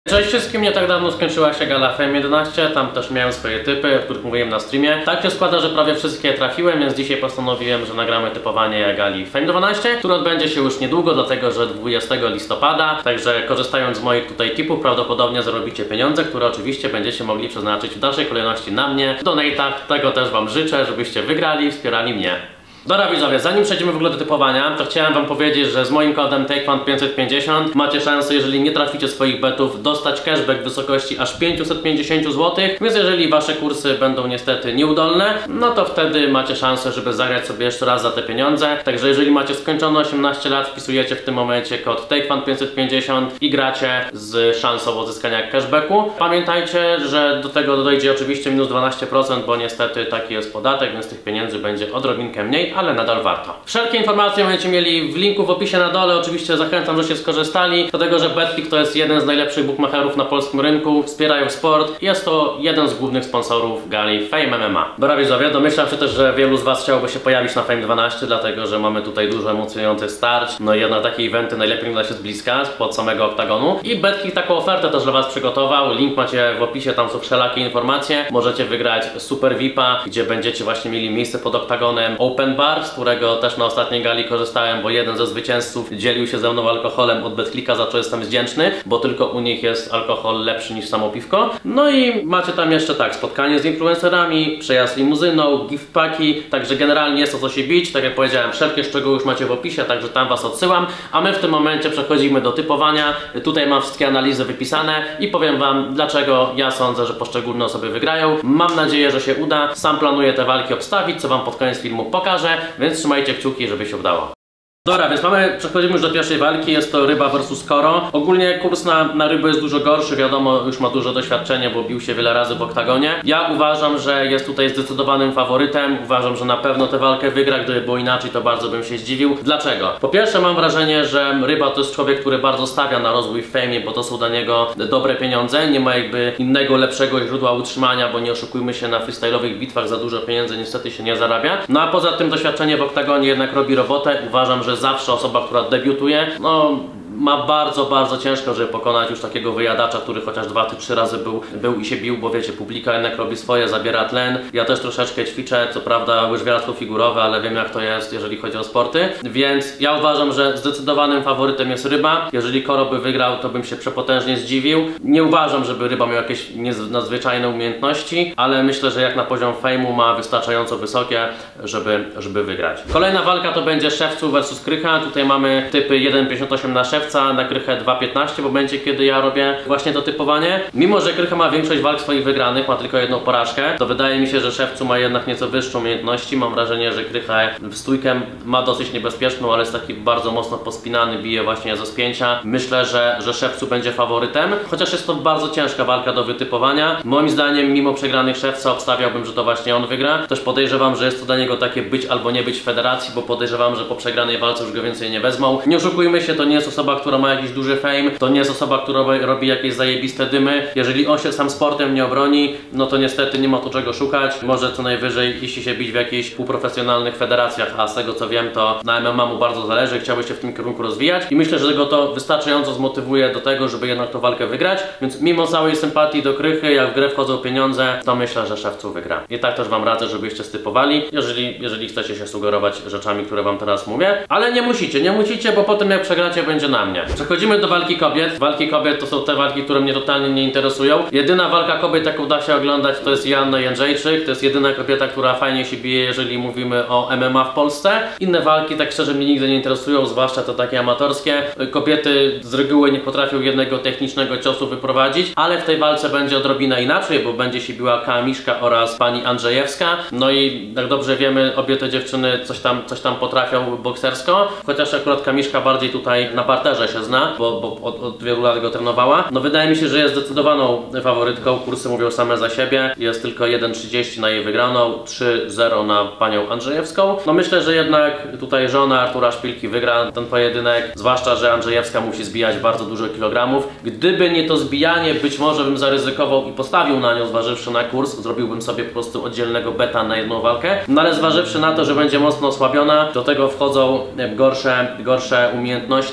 Cześć wszystkim, nie tak dawno skończyła się gala Fame 11, tam też miałem swoje typy, o których mówiłem na streamie. Tak się składa, że prawie wszystkie trafiłem, więc dzisiaj postanowiłem, że nagramy typowanie gali Fame 12, które odbędzie się już niedługo, dlatego że 20 listopada. Także korzystając z moich tutaj tipów, prawdopodobnie zarobicie pieniądze, które oczywiście będziecie mogli przeznaczyć w dalszej kolejności na mnie w donate'ach. Tego też wam życzę, żebyście wygrali i wspierali mnie. Dobra widzowie, zanim przejdziemy w ogóle do typowania, to chciałem wam powiedzieć, że z moim kodem TakeFun550 macie szansę, jeżeli nie traficie swoich betów, dostać cashback w wysokości aż 550 zł, więc jeżeli wasze kursy będą niestety nieudolne, no to wtedy macie szansę, żeby zagrać sobie jeszcze raz za te pieniądze. Także jeżeli macie skończone 18 lat, wpisujecie w tym momencie kod TakeFun550 i gracie z szansą uzyskania cashbacku. Pamiętajcie, że do tego dojdzie oczywiście minus 12%, bo niestety taki jest podatek, więc tych pieniędzy będzie odrobinkę mniej, ale nadal warto. Wszelkie informacje będziecie mieli w linku w opisie na dole. Oczywiście zachęcam, żebyście skorzystali, dlatego że Betclic to jest jeden z najlepszych bookmacherów na polskim rynku, wspierają sport i jest to jeden z głównych sponsorów gali Fame MMA. Dobra widzowie, domyślam się też, że wielu z was chciałoby się pojawić na Fame 12, dlatego że mamy tutaj dużo emocjonujących starć, no i jednak takie eventy najlepiej ogląda się z bliska, spod samego oktagonu. I Betclic taką ofertę też dla was przygotował, link macie w opisie, tam są wszelakie informacje. Możecie wygrać Super VIP-a, gdzie będziecie właśnie mieli miejsce pod oktagonem, Open Bar, z którego też na ostatniej gali korzystałem, bo jeden ze zwycięzców dzielił się ze mną alkoholem od Betclic'a, za co jestem wdzięczny, bo tylko u nich jest alkohol lepszy niż samo piwko. No i macie tam jeszcze tak, spotkanie z influencerami, przejazd limuzyną, gift packi, także generalnie jest o co się bić. Tak jak powiedziałem, wszelkie szczegóły już macie w opisie, także tam was odsyłam, a my w tym momencie przechodzimy do typowania. Tutaj mam wszystkie analizy wypisane i powiem wam, dlaczego ja sądzę, że poszczególne osoby wygrają. Mam nadzieję, że się uda. Sam planuję te walki obstawić, co wam pod koniec filmu pokażę, więc trzymajcie kciuki, żeby się udało. Dobra, więc przechodzimy już do pierwszej walki, jest to Ryba vs Koro. Ogólnie kurs na Rybę jest dużo gorszy, wiadomo, już ma dużo doświadczenia, bo bił się wiele razy w oktagonie. Ja uważam, że jest tutaj zdecydowanym faworytem, uważam, że na pewno tę walkę wygra, gdyby było inaczej, to bardzo bym się zdziwił. Dlaczego? Po pierwsze mam wrażenie, że Ryba to jest człowiek, który bardzo stawia na rozwój w fejmie, bo to są dla niego dobre pieniądze, nie ma jakby innego, lepszego źródła utrzymania, bo nie oszukujmy się, na freestyle'owych bitwach za dużo pieniędzy niestety się nie zarabia. No a poza tym doświadczenie w oktagonie jednak robi robotę, uważam, że zawsze osoba, która debiutuje, no ma bardzo ciężko, żeby pokonać już takiego wyjadacza, który chociaż 2 czy 3 razy był i się bił, bo wiecie, publika jednak robi swoje, zabiera tlen. Ja też troszeczkę ćwiczę, co prawda łyżwiarstwo figurowe, ale wiem jak to jest, jeżeli chodzi o sporty. Więc ja uważam, że zdecydowanym faworytem jest Ryba. Jeżeli Koro by wygrał, to bym się przepotężnie zdziwił. Nie uważam, żeby Ryba miał jakieś nadzwyczajne umiejętności, ale myślę, że jak na poziom fejmu ma wystarczająco wysokie, żeby wygrać. Kolejna walka to będzie Szewcu vs Krycha. Tutaj mamy typy 1,58 na Szewca, na Krychę 2,15 w momencie, kiedy ja robię właśnie to typowanie. Mimo że Krycha ma większość walk swoich wygranych, ma tylko jedną porażkę, to wydaje mi się, że Szewcu ma jednak nieco wyższą umiejętności. Mam wrażenie, że Krycha w stójkę ma dosyć niebezpieczną, ale jest taki bardzo mocno pospinany, bije właśnie ze spięcia. Myślę, że Szewcu będzie faworytem, chociaż jest to bardzo ciężka walka do wytypowania. Moim zdaniem, mimo przegranych Szewca, obstawiałbym, że to właśnie on wygra. Też podejrzewam, że jest to dla niego takie być albo nie być w federacji, bo podejrzewam, że po przegranej walce już go więcej nie wezmą. Nie oszukujmy się, to nie jest osoba, która ma jakiś duży fame, to nie jest osoba, która robi jakieś zajebiste dymy. Jeżeli on się sam sportem nie obroni, no to niestety nie ma tu czego szukać. Może co najwyżej iść się bić w jakichś półprofesjonalnych federacjach, a z tego co wiem, to na MMA mu bardzo zależy, chciałby się w tym kierunku rozwijać i myślę, że go to wystarczająco zmotywuje do tego, żeby jednak tę walkę wygrać, więc mimo całej sympatii do Krychy, jak w grę wchodzą pieniądze, to myślę, że Szewcu wygra. I tak też wam radzę, żebyście stypowali, jeżeli chcecie się sugerować rzeczami, które wam teraz mówię, ale nie musicie, bo potem jak przegracie, będzie na mnie. Przechodzimy do walki kobiet. Walki kobiet to są te walki, które mnie totalnie nie interesują. Jedyna walka kobiet, jaką da się oglądać, to jest Joanna Jędrzejczyk. To jest jedyna kobieta, która fajnie się bije, jeżeli mówimy o MMA w Polsce. Inne walki tak szczerze mnie nigdy nie interesują, zwłaszcza to takie amatorskie. Kobiety z reguły nie potrafią jednego technicznego ciosu wyprowadzić, ale w tej walce będzie odrobina inaczej, bo będzie się biła Kamiszka oraz pani Andrzejewska. No i jak dobrze wiemy, obie te dziewczyny coś tam potrafią boksersko, chociaż akurat Kamiszka bardziej tutaj na parterze się zna, bo od wielu lat go trenowała. No wydaje mi się, że jest zdecydowaną faworytką, kursy mówią same za siebie. Jest tylko 1,30 na jej wygraną, 3,0 na panią Andrzejewską. No myślę, że jednak tutaj żona Artura Szpilki wygra ten pojedynek, zwłaszcza, że Andrzejewska musi zbijać bardzo dużo kilogramów. Gdyby nie to zbijanie, być może bym zaryzykował i postawił na nią, zważywszy na kurs, zrobiłbym sobie po prostu oddzielnego beta na jedną walkę. No ale zważywszy na to, że będzie mocno osłabiona, do tego wchodzą gorsze umiejętności, no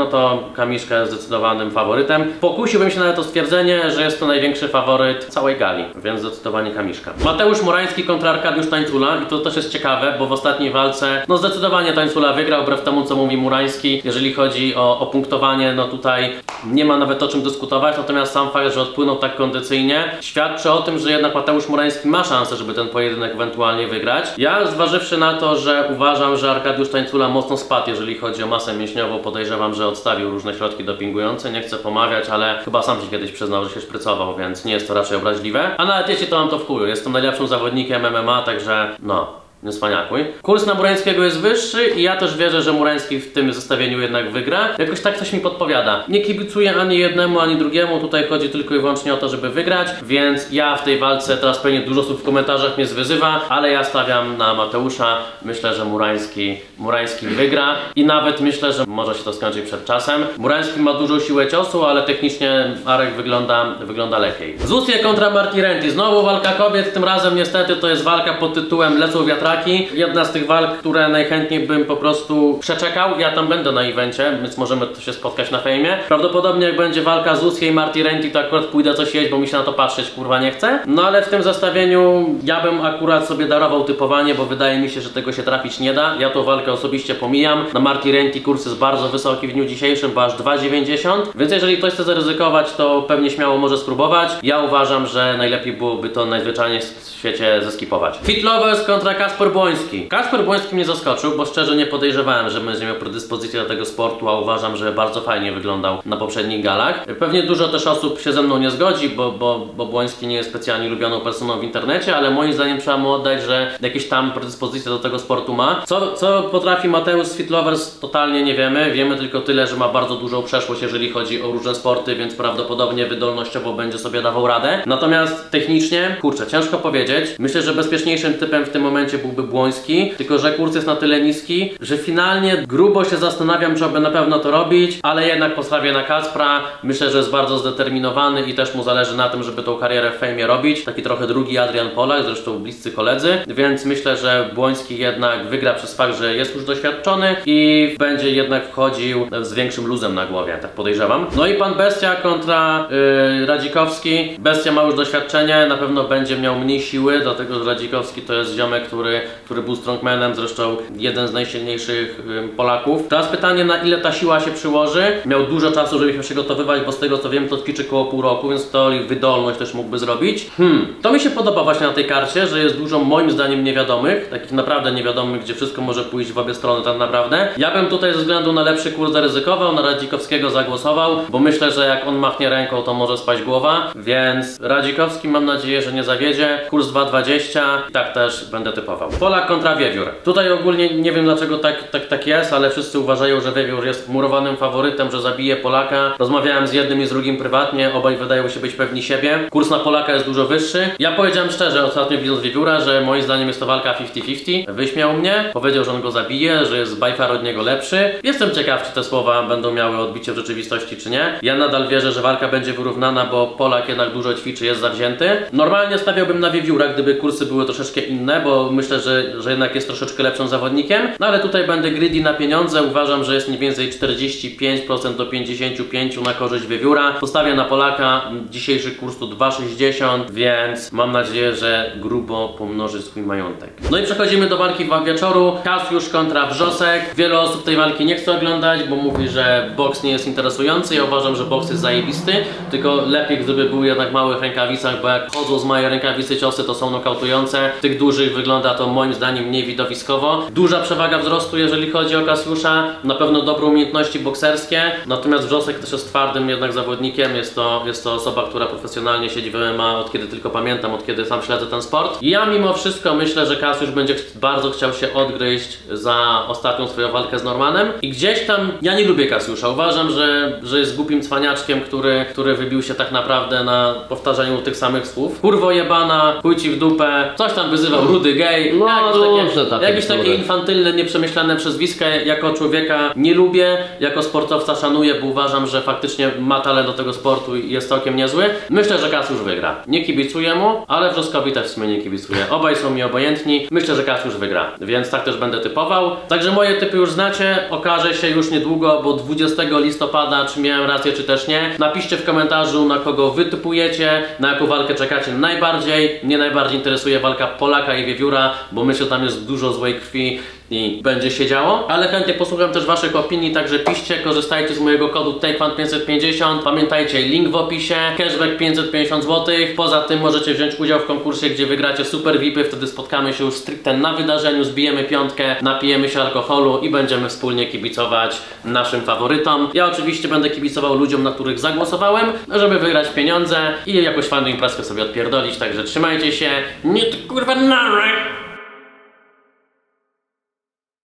to Kamiszka jest zdecydowanym faworytem. Pokusiłbym się nawet o stwierdzenie, że jest to największy faworyt całej gali, więc zdecydowanie Kamiszka. Mateusz Murański kontra Arkadiusz Tańcula i to też jest ciekawe, bo w ostatniej walce, no zdecydowanie Tańcula wygrał, wbrew temu co mówi Murański. Jeżeli chodzi o punktowanie, no tutaj nie ma nawet o czym dyskutować, natomiast sam fakt, że odpłynął tak kondycyjnie, świadczy o tym, że jednak Mateusz Murański ma szansę, żeby ten pojedynek ewentualnie wygrać. Ja zważywszy na to, że uważam, że Arkadiusz Tańcula mocno spadł, jeżeli chodzi o masę mięśniową, podejrzewam, że odstawił różne środki dopingujące, nie chcę pomawiać, ale chyba sam się kiedyś przyznał, że się szprycował, więc nie jest to raczej obraźliwe. A nawet jeśli to mam to w chuju, jestem najlepszym zawodnikiem MMA, także no, nie cwaniakuj. Kurs na Murańskiego jest wyższy i ja też wierzę, że Murański w tym zestawieniu jednak wygra. Jakoś tak coś mi podpowiada. Nie kibicuję ani jednemu, ani drugiemu. Tutaj chodzi tylko i wyłącznie o to, żeby wygrać. Więc ja w tej walce, teraz pewnie dużo osób w komentarzach mnie zwyzywa, ale ja stawiam na Mateusza. Myślę, że Murański wygra i nawet myślę, że może się to skończyć przed czasem. Murański ma dużą siłę ciosu, ale technicznie Arek wygląda lepiej. Zusie kontra Marti Renty. Znowu walka kobiet. Tym razem niestety to jest walka pod tytułem Lecą wiatraki. Jedna z tych walk, które najchętniej bym po prostu przeczekał. Ja tam będę na evencie, więc możemy się spotkać na fejmie. Prawdopodobnie jak będzie walka Zusie i Marti Renty, to akurat pójdę coś jeść, bo mi się na to patrzeć kurwa nie chce. No ale w tym zestawieniu ja bym akurat sobie darował typowanie, bo wydaje mi się, że tego się trafić nie da. Ja tą walkę osobiście pomijam. Na Marti Renty kurs jest bardzo wysoki w dniu dzisiejszym, bo aż 2,90. Więc jeżeli ktoś chce zaryzykować, to pewnie śmiało może spróbować. Ja uważam, że najlepiej byłoby to najzwyczajniej w świecie zeskipować. Fit Lovers kontra Kasper Błoński. Kasper Błoński mnie zaskoczył, bo szczerze nie podejrzewałem, że będzie miał predyspozycję do tego sportu, a uważam, że bardzo fajnie wyglądał na poprzednich galach. Pewnie dużo też osób się ze mną nie zgodzi, bo Błoński nie jest specjalnie lubioną personą w internecie, ale moim zdaniem trzeba mu oddać, że jakieś tam predyspozycje do tego sportu ma. Co potrafi Mateusz z Fit Lovers, totalnie nie wiemy. Wiemy tylko tyle, że ma bardzo dużą przeszłość, jeżeli chodzi o różne sporty, więc prawdopodobnie wydolnościowo będzie sobie dawał radę. Natomiast technicznie, kurczę, ciężko powiedzieć. Myślę, że bezpieczniejszym typem w tym momencie byłby Błoński, tylko że kurs jest na tyle niski, że finalnie grubo się zastanawiam, czy aby na pewno to robić, ale jednak postawię na Kacpra. Myślę, że jest bardzo zdeterminowany i też mu zależy na tym, żeby tą karierę w fejmie robić. Taki trochę drugi Adrian Polak, zresztą bliscy koledzy, więc myślę, że Błoński jednak wygra przez fakt, że jest już doświadczony i będzie jednak wchodził z większym luzem na głowie, tak podejrzewam. No i pan Bestia kontra Radzikowski. Bestia ma już doświadczenie, na pewno będzie miał mniej siły, dlatego że Radzikowski to jest ziomek, który był strongmanem, zresztą jeden z najsilniejszych Polaków. Teraz pytanie, na ile ta siła się przyłoży. Miał dużo czasu, żeby się przygotowywać, bo z tego co wiem, to ćwiczy koło pół roku, więc w teorii wydolność też mógłby zrobić. To mi się podoba właśnie na tej karcie, że jest dużo moim zdaniem niewiadomych, takich naprawdę niewiadomych, gdzie wszystko może pójść w obie strony tak naprawdę. Ja bym tutaj ze względu na lepszy kurs zaryzykował, na Radzikowskiego zagłosował, bo myślę, że jak on machnie ręką, to może spaść głowa, więc Radzikowski mam nadzieję, że nie zawiedzie. Kurs 2,20 i tak też będę typował. Polak kontra Wiewiór. Tutaj ogólnie nie wiem dlaczego tak jest, ale wszyscy uważają, że Wiewiór jest murowanym faworytem, że zabije Polaka. Rozmawiałem z jednym i z drugim prywatnie, obaj wydają się być pewni siebie. Kurs na Polaka jest dużo wyższy. Ja powiedziałem szczerze ostatnio widząc Wiewióra, że moim zdaniem jest to walka 50-50. Wyśmiał mnie, powiedział, że on go zabije, że jest by far od niego lepszy. Jestem ciekaw, czy te słowa będą miały odbicie w rzeczywistości, czy nie. Ja nadal wierzę, że walka będzie wyrównana, bo Polak jednak dużo ćwiczy, jest zawzięty. Normalnie stawiałbym na Wiewióra, gdyby kursy były troszeczkę inne, bo myślę, że jednak jest troszeczkę lepszym zawodnikiem. No ale tutaj będę greedy na pieniądze. Uważam, że jest mniej więcej 45% do 55% na korzyść Wiewióra. Postawię na Polaka. Dzisiejszy kurs to 2,60, więc mam nadzieję, że grubo pomnoży swój majątek. No i przechodzimy do walki wieczoru. Kasiusz kontra Wrzosek. Wiele osób tej walki nie chce oglądać, bo mówi, że boks nie jest interesujący. Ja uważam, że boks jest zajebisty, tylko lepiej gdyby był jednak w małych rękawicach, bo jak chodzą z małej rękawicy ciosy, to są nokautujące. W tych dużych wygląda to moim zdaniem mniej widowiskowo. Duża przewaga wzrostu, jeżeli chodzi o Kasiusza. Na pewno dobre umiejętności bokserskie. Natomiast Wrzosek też jest twardym jednak zawodnikiem. Jest to osoba, która profesjonalnie siedzi w MMA od kiedy tylko pamiętam, od kiedy sam śledzę ten sport. I ja mimo wszystko myślę, że Kasiusz będzie bardzo chciał się odgryźć za ostatnią swoją walkę z Normanem. I gdzieś tam, ja nie lubię Kasiusza. Uważam, że jest głupim cwaniaczkiem, który wybił się tak naprawdę na powtarzaniu tych samych słów. Kurwo jebana, chuj ci w dupę, coś tam wyzywał rudy gej. No, jakieś takie infantylne, nieprzemyślane przezwiska. Jako człowieka nie lubię, jako sportowca szanuję, bo uważam, że faktycznie ma talent do tego sportu i jest całkiem niezły. Myślę, że Kasiusz wygra. Nie kibicuję mu, ale Wrzoskowi też w sumie nie kibicuję. Obaj są mi obojętni. Myślę, że Kasiusz wygra, więc tak też będę typował. Także moje typy już znacie, okaże się już niedługo, bo 20 listopada, czy miałem rację, czy też nie. Napiszcie w komentarzu, na kogo wy typujecie, na jaką walkę czekacie najbardziej. Mnie najbardziej interesuje walka Polaka i Wiewióra, bo myślę, że tam jest dużo złej krwi i będzie się działo, ale chętnie posłucham też waszych opinii, także piszcie, korzystajcie z mojego kodu TakeOne550, pamiętajcie, link w opisie, cashback 550 zł, poza tym możecie wziąć udział w konkursie, gdzie wygracie super VIPy, wtedy spotkamy się już stricte na wydarzeniu, zbijemy piątkę, napijemy się alkoholu i będziemy wspólnie kibicować naszym faworytom. Ja oczywiście będę kibicował ludziom, na których zagłosowałem, żeby wygrać pieniądze i jakąś fajną imprezkę sobie odpierdolić, także trzymajcie się, nie to kurwa na